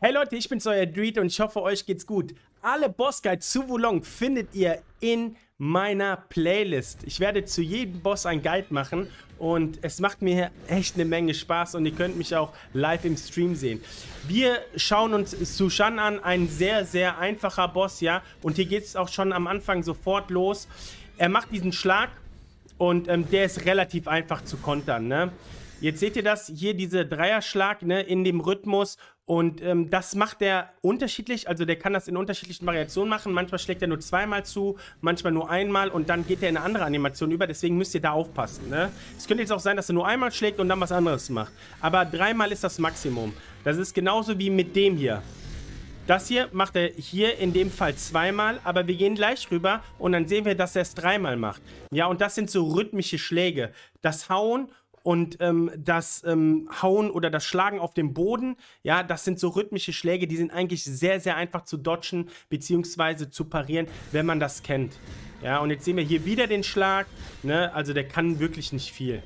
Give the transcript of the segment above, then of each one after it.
Hey Leute, ich bin's, euer Dreed und ich hoffe, euch geht's gut. Alle Bossguides zu Wo Long findet ihr in meiner Playlist. Ich werde zu jedem Boss ein Guide machen und es macht mir echt eine Menge Spaß und ihr könnt mich auch live im Stream sehen. Wir schauen uns Su Shan an, ein sehr, sehr einfacher Boss, ja. Und hier geht's auch schon am Anfang sofort los. Er macht diesen Schlag und der ist relativ einfach zu kontern, ne. Jetzt seht ihr das, hier diese Dreierschlag, ne, in dem Rhythmus und das macht er unterschiedlich, also der kann das in unterschiedlichen Variationen machen, manchmal schlägt er nur zweimal zu, manchmal nur einmal und dann geht er in eine andere Animation über, deswegen müsst ihr da aufpassen, ne. Es könnte jetzt auch sein, dass er nur einmal schlägt und dann was anderes macht, aber dreimal ist das Maximum. Das ist genauso wie mit dem hier. Das hier macht er hier in dem Fall zweimal, aber wir gehen gleich rüber und dann sehen wir, dass er es dreimal macht. Ja, und das sind so rhythmische Schläge. Das Hauen und das Hauen oder das Schlagen auf dem Boden, ja, das sind so rhythmische Schläge, die sind eigentlich sehr, sehr einfach zu dodgen bzw. zu parieren, wenn man das kennt. Ja, und jetzt sehen wir hier wieder den Schlag, ne, also der kann wirklich nicht viel.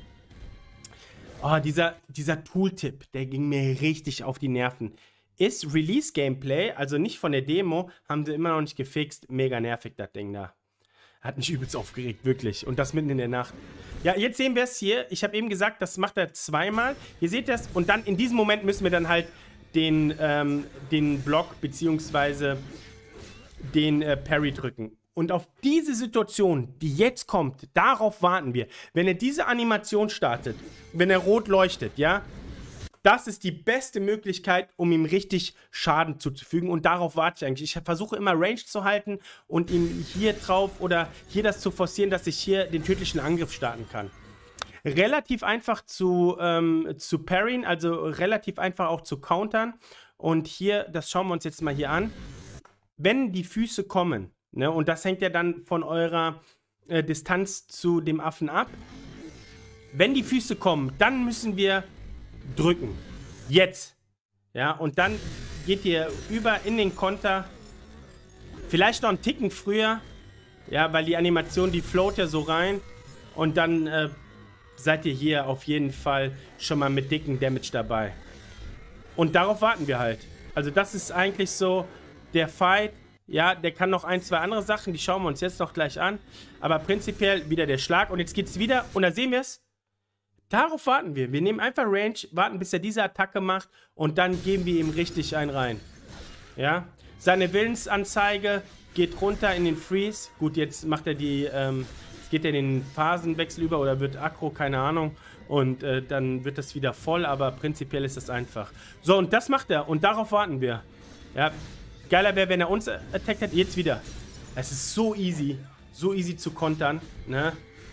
Oh, dieser Tooltip, der ging mir richtig auf die Nerven. Ist Release-Gameplay, also nicht von der Demo, haben sie immer noch nicht gefixt. Mega nervig, das Ding da. Hat mich übelst aufgeregt, wirklich. Und das mitten in der Nacht. Ja, jetzt sehen wir es hier. Ich habe eben gesagt, das macht er zweimal. Ihr seht das. Und dann in diesem Moment müssen wir dann halt den Block bzw. den Parry drücken. Und auf diese Situation, die jetzt kommt, darauf warten wir. Wenn er diese Animation startet, wenn er rot leuchtet, ja, das ist die beste Möglichkeit, um ihm richtig Schaden zuzufügen. Und darauf warte ich eigentlich. Ich versuche immer Range zu halten und ihm hier drauf oder hier das zu forcieren, dass ich hier den tödlichen Angriff starten kann. Relativ einfach zu parryen, also relativ einfach auch zu countern. Und hier, das schauen wir uns jetzt mal hier an. Wenn die Füße kommen, ne, und das hängt ja dann von eurer Distanz zu dem Affen ab. Wenn die Füße kommen, dann müssen wir drücken. Jetzt. Ja, und dann geht ihr über in den Konter. Vielleicht noch einen Ticken früher. Ja, weil die Animation, die float ja so rein. Und dann seid ihr hier auf jeden Fall schon mal mit dicken Damage dabei. Und darauf warten wir halt. Also das ist eigentlich so der Fight. Ja, der kann noch ein, zwei andere Sachen. Die schauen wir uns jetzt noch gleich an. Aber prinzipiell wieder der Schlag. Und jetzt geht's wieder. Und da sehen wir es. Darauf warten wir. Wir nehmen einfach Range, warten, bis er diese Attacke macht und dann geben wir ihm richtig einen rein. Ja, seine Willensanzeige geht runter in den Freeze. Gut, jetzt macht er jetzt geht er in den Phasenwechsel über oder wird aggro, keine Ahnung. Und dann wird das wieder voll, aber prinzipiell ist das einfach. So, und das macht er und darauf warten wir. Ja, geiler wäre, wenn er uns attackt hat. Jetzt wieder. Es ist so easy zu kontern, ne?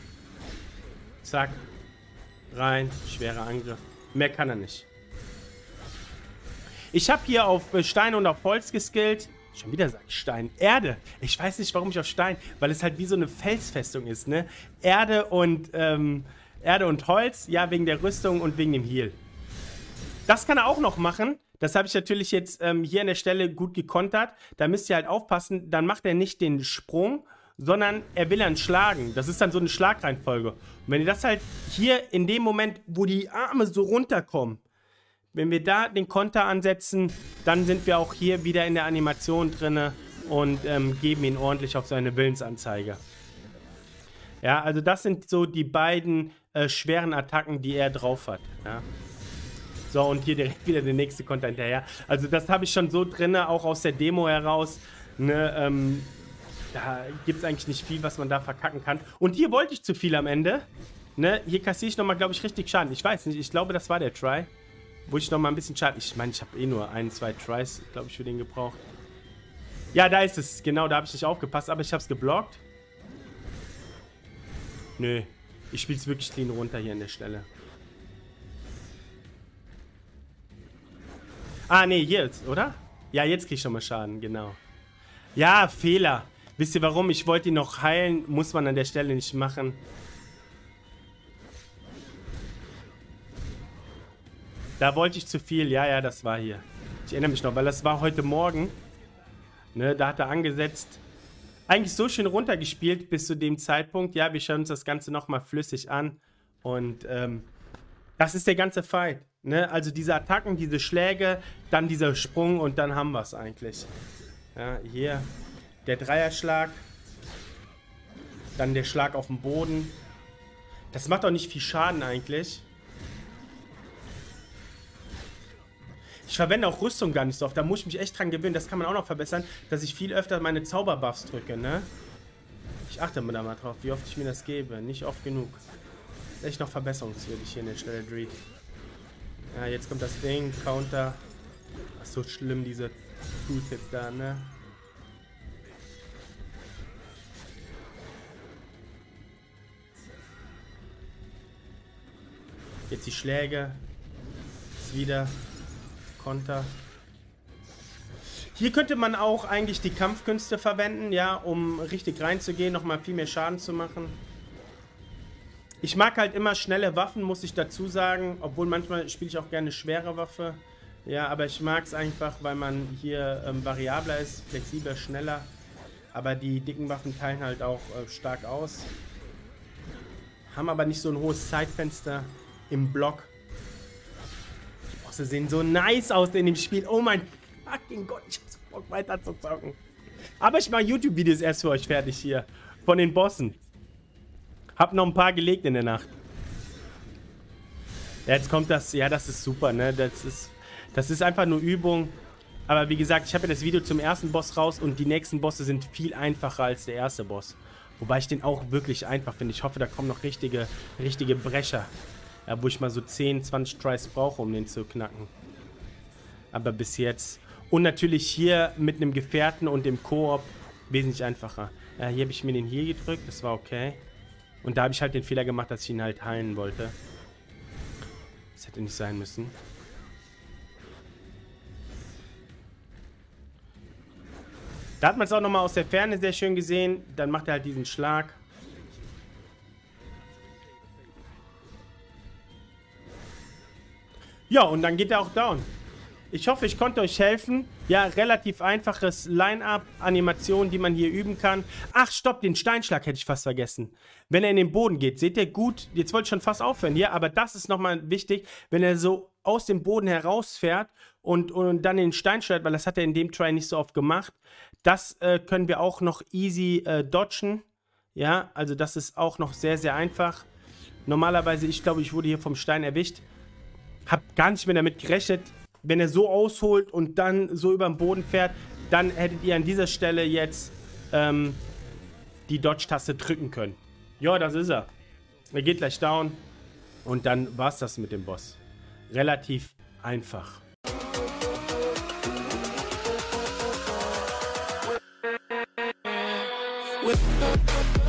Zack. Rein, schwerer Angriff. Mehr kann er nicht. Ich habe hier auf Stein und auf Holz geskillt. Schon wieder sag ich Stein. Erde. Ich weiß nicht, warum ich auf Stein, weil es halt wie so eine Felsfestung ist, ne? Erde und Holz, ja, wegen der Rüstung und wegen dem Heal. Das kann er auch noch machen. Das habe ich natürlich jetzt hier an der Stelle gut gekontert. Da müsst ihr halt aufpassen. Dann macht er nicht den Sprung, sondern er will dann schlagen. Das ist dann so eine Schlagreihenfolge. Und wenn ihr das halt hier in dem Moment, wo die Arme so runterkommen, wenn wir da den Konter ansetzen, dann sind wir auch hier wieder in der Animation drin und geben ihn ordentlich auf seine Willensanzeige. Ja, also das sind so die beiden schweren Attacken, die er drauf hat. Ja. So, und hier direkt wieder der nächste Konter hinterher. Also das habe ich schon so drin, auch aus der Demo heraus, ne, da gibt es eigentlich nicht viel, was man da verkacken kann. Und hier wollte ich zu viel am Ende. Ne? Hier kassiere ich nochmal, glaube ich, richtig Schaden. Ich weiß nicht, ich glaube, das war der Try. Wo ich nochmal ein bisschen Schaden... Ich meine, ich habe eh nur ein, zwei Tries, glaube ich, für den gebraucht. Ja, da ist es. Genau, da habe ich nicht aufgepasst, aber ich habe es geblockt. Nö. Ich spiele es wirklich clean runter hier an der Stelle. Ah, nee, jetzt, oder? Ja, jetzt kriege ich schon mal Schaden, genau. Ja, Fehler. Wisst ihr warum? Ich wollte ihn noch heilen. Muss man an der Stelle nicht machen. Da wollte ich zu viel. Ja, ja, das war hier. Ich erinnere mich noch, weil das war heute Morgen. Ne, da hat er angesetzt. Eigentlich so schön runtergespielt bis zu dem Zeitpunkt. Ja, wir schauen uns das Ganze nochmal flüssig an. Und das ist der ganze Fight. Ne? Also diese Attacken, diese Schläge, dann dieser Sprung und dann haben wir es eigentlich. Ja, hier der Dreierschlag. Dann der Schlag auf den Boden. Das macht auch nicht viel Schaden eigentlich. Ich verwende auch Rüstung gar nicht so oft. Da muss ich mich echt dran gewöhnen. Das kann man auch noch verbessern, dass ich viel öfter meine Zauberbuffs drücke, ne? Ich achte mir da mal drauf, wie oft ich mir das gebe. Nicht oft genug. Das ist echt noch verbesserungswürdig hier in der Stelle Dread. Ja, jetzt kommt das Ding. Counter. Ach, so schlimm, diese Tooltip da, ne? Jetzt die Schläge. Jetzt wieder Konter. Hier könnte man auch eigentlich die Kampfkünste verwenden, ja, um richtig reinzugehen, nochmal viel mehr Schaden zu machen. Ich mag halt immer schnelle Waffen, muss ich dazu sagen, obwohl manchmal spiele ich auch gerne schwere Waffe. Ja, aber ich mag es einfach, weil man hier variabler ist, flexibler, schneller. Aber die dicken Waffen teilen halt auch stark aus. Haben aber nicht so ein hohes Zeitfenster im Block. Die Bosse sehen so nice aus in dem Spiel. Oh mein fucking Gott, ich hab so Bock weiter zu zocken. Aber ich mache YouTube-Videos erst für euch fertig hier. Von den Bossen. Hab noch ein paar gelegt in der Nacht. Ja, jetzt kommt das. Ja, das ist super, ne? Das ist einfach nur Übung. Aber wie gesagt, ich habe ja das Video zum ersten Boss raus und die nächsten Bosse sind viel einfacher als der erste Boss. Wobei ich den auch wirklich einfach finde. Ich hoffe, da kommen noch richtige Brecher. Ja, wo ich mal so 10, 20 Tries brauche, um den zu knacken. Aber bis jetzt. Und natürlich hier mit einem Gefährten und dem Koop wesentlich einfacher. Hier habe ich mir den hier gedrückt, das war okay. Und da habe ich halt den Fehler gemacht, dass ich ihn halt heilen wollte. Das hätte nicht sein müssen. Da hat man es auch nochmal aus der Ferne sehr schön gesehen. Dann macht er halt diesen Schlag. Ja, und dann geht er auch down. Ich hoffe, ich konnte euch helfen. Ja, relativ einfaches Line-Up, Animation, die man hier üben kann. Ach, stopp, den Steinschlag hätte ich fast vergessen. Wenn er in den Boden geht, seht ihr gut, jetzt wollte ich schon fast aufhören, ja, aber das ist nochmal wichtig, wenn er so aus dem Boden herausfährt und dann den Steinschlag, weil das hat er in dem Try nicht so oft gemacht. Das können wir auch noch easy dodgen. Ja, also das ist auch noch sehr, sehr einfach. Normalerweise, ich glaube, ich wurde hier vom Stein erwischt. Hab gar nicht mehr damit gerechnet. Wenn er so ausholt und dann so über den Boden fährt, dann hättet ihr an dieser Stelle jetzt die Dodge-Taste drücken können. Ja, das ist er. Er geht gleich down und dann war es das mit dem Boss. Relativ einfach. With